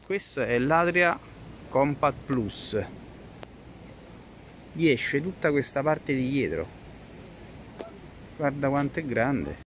Questo è l'Adria Compact Plus, gli esce tutta questa parte di dietro, guarda quanto è grande.